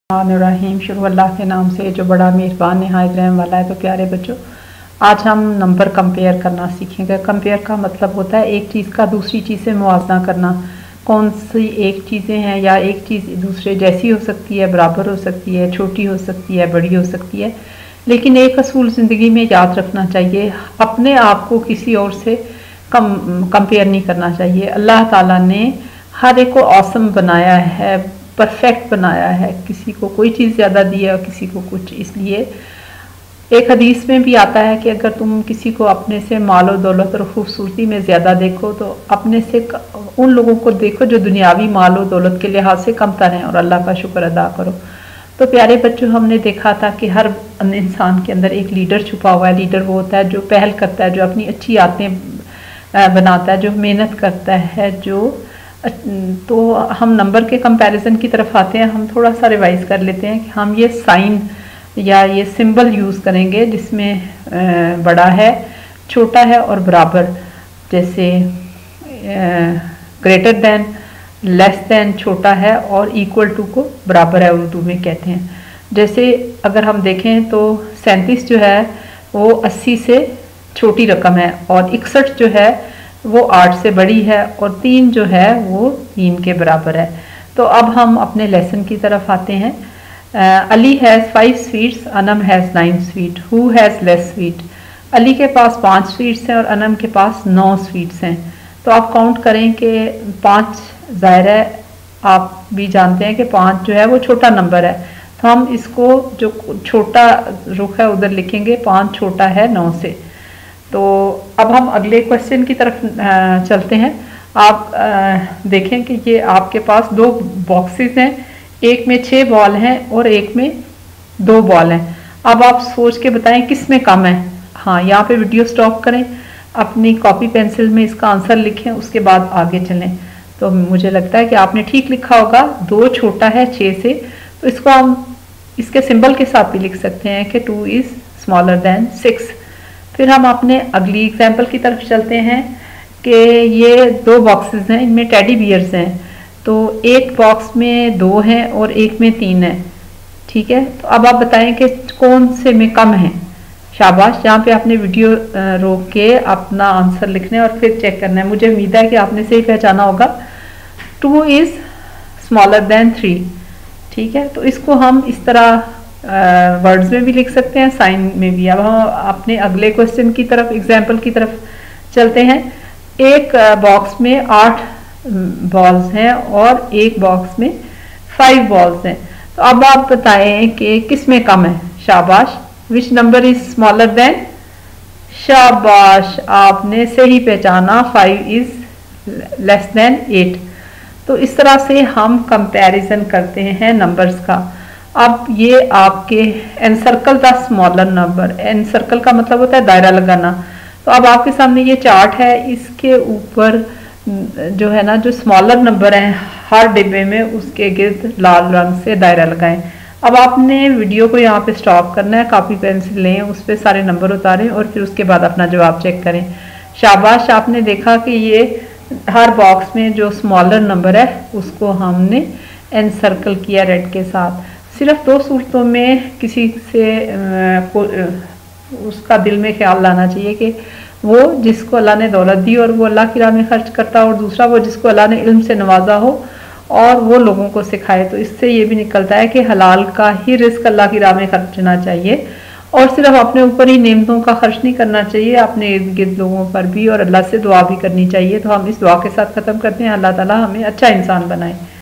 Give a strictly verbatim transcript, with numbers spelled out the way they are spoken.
रहीम शुरू अल्लाह के नाम से जो बड़ा मेहरबान नहायत रहम वाला है। तो प्यारे बच्चों, आज हम नंबर कंपेयर करना सीखेंगे। कंपेयर का मतलब होता है एक चीज़ का दूसरी चीज़ से मुआवजा करना। कौन सी एक चीज़ें हैं या एक चीज़ दूसरे जैसी हो सकती है, बराबर हो सकती है, छोटी हो सकती है, बड़ी हो सकती है, लेकिन एक असूल ज़िंदगी में याद रखना चाहिए, अपने आप को किसी और से कम कंपेयर नहीं करना चाहिए। अल्लाह ताला ने हर एक को औसम बनाया है, परफेक्ट बनाया है, किसी को कोई चीज़ ज़्यादा दी है और किसी को कुछ। इसलिए एक हदीस में भी आता है कि अगर तुम किसी को अपने से मालो दौलत और खूबसूरती में ज़्यादा देखो तो अपने से उन लोगों को देखो जो दुनियावी मालो दौलत के लिहाज से कमतर हैं और अल्लाह का शुक्र अदा करो। तो प्यारे बच्चों, हमने देखा था कि हर इंसान के अंदर एक लीडर छुपा हुआ है। लीडर वो होता है जो पहल करता है, जो अपनी अच्छी आदतें बनाता है, जो मेहनत करता है। जो तो हम नंबर के कंपैरिजन की तरफ आते हैं। हम थोड़ा सा रिवाइज कर लेते हैं कि हम ये साइन या ये सिंबल यूज़ करेंगे जिसमें बड़ा है, छोटा है और बराबर। जैसे ग्रेटर देन, लेस देन छोटा है और इक्वल टू को बराबर है उर्दू में कहते हैं। जैसे अगर हम देखें तो सैंतीस जो है वो अस्सी से छोटी रकम है और इकसठ जो है वो आठ से बड़ी है और तीन जो है वो तीन के बराबर है। तो अब हम अपने लेसन की तरफ आते हैं। Ali has five sweets, Anam has nine sweet, who has less sweet. Ali के पास पाँच स्वीट्स हैं और अनम के पास नौ स्वीट्स हैं। तो आप काउंट करें कि पाँच ज़ाहिर है, आप भी जानते हैं कि पाँच जो है वो छोटा नंबर है, तो हम इसको जो छोटा रुख है उधर लिखेंगे, पाँच छोटा है नौ से। तो अब हम अगले क्वेश्चन की तरफ चलते हैं। आप देखें कि ये आपके पास दो बॉक्सेस हैं, एक में छः बॉल हैं और एक में दो बॉल हैं। अब आप सोच के बताएं किस में कम है। हाँ, यहाँ पे वीडियो स्टॉप करें, अपनी कॉपी पेंसिल में इसका आंसर लिखें, उसके बाद आगे चलें। तो मुझे लगता है कि आपने ठीक लिखा होगा, दो छोटा है छः से। तो इसको हम इसके सिंबल के साथ भी लिख सकते हैं कि two is smaller than six. फिर हम अपने अगली एग्जाम्पल की तरफ चलते हैं कि ये दो बॉक्सेस हैं, इनमें टेडी बियर्स हैं। तो एक बॉक्स में दो हैं और एक में तीन है, ठीक है। तो अब आप बताएं कि कौन से में कम है। शाबाश, यहाँ पे आपने वीडियो रोक के अपना आंसर लिखना है और फिर चेक करना है। मुझे उम्मीद है कि आपने सही पहचाना होगा। Two is smaller than three, ठीक है। तो इसको हम इस तरह वर्ड्स uh, में भी लिख सकते हैं, साइन में भी। अब हम अपने अगले क्वेश्चन की तरफ, एग्जाम्पल की तरफ चलते हैं। एक बॉक्स uh, में आठ बॉल्स हैं और एक बॉक्स में फाइव बॉल्स हैं। तो अब आप बताएं कि किस में कम है। शाबाश, which number is smaller than. शाबाश, आपने सही पहचाना, five is less than eight. तो इस तरह से हम कंपैरिजन करते हैं नंबर्स का। अब ये आपके encircle the smaller number, encircle का मतलब होता है दायरा लगाना। तो अब आपके सामने ये चार्ट है, इसके ऊपर जो है ना, जो स्मॉलर नंबर हैं हर डिब्बे में उसके गिर्द लाल रंग से दायरा लगाएं। अब आपने वीडियो को यहाँ पे स्टॉप करना है, कॉपी पेंसिल लें, उस पर सारे नंबर उतारें और फिर उसके बाद अपना जवाब चेक करें। शाबाश, आपने देखा कि ये हर बॉक्स में जो स्मॉलर नंबर है उसको हमने एनसर्कल किया रेड के साथ। सिर्फ दो सूरतों में किसी से को, उसका दिल में ख्याल लाना चाहिए कि वो जिसको अल्लाह ने दौलत दी और वो अल्लाह की राह में खर्च करता, और दूसरा वो जिसको अल्लाह ने इल्म से नवाजा हो और वो लोगों को सिखाए। तो इससे ये भी निकलता है कि हलाल का ही रिस्क अल्लाह की राह में खर्चना चाहिए और सिर्फ अपने ऊपर ही नेमतों का खर्च नहीं करना चाहिए, अपने इर्द गिर्द लोगों पर भी, और अल्लाह से दुआ भी करनी चाहिए। तो हम इस दुआ के साथ ख़त्म करते हैं। अल्लाह ताला हमें अच्छा इंसान बनाए।